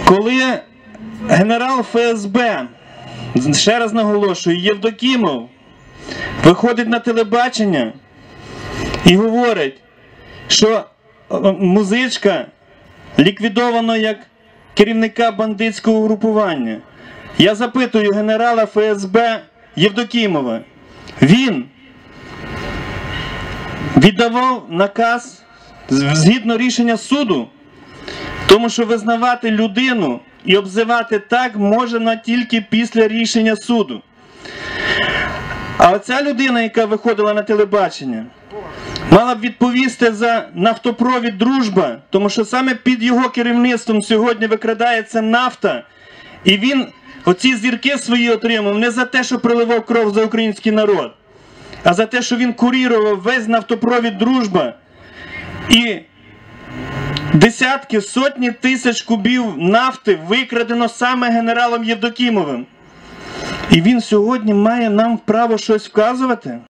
Коли генерал ФСБ, ще раз наголошую, Євдокімов, виходить на телебачення і говорить, що Музичка ліквідовано як керівника бандитського угрупування. Я запитую генерала ФСБ Євдокімова. Він віддавав наказ згідно рішення суду, тому що визнавати людину і обзивати так можна тільки після рішення суду. А оця людина, яка виходила на телебачення, мала б відповісти за нафтопровід «Дружба», тому що саме під його керівництвом сьогодні викрадається нафта. І він оці зірки свої отримав не за те, що проливав кров за український народ, а за те, що він курірував весь нафтопровід «Дружба». І десятки, сотні тисяч кубів нафти викрадено саме генералом Євдокімовим. І він сьогодні має нам право щось вказувати?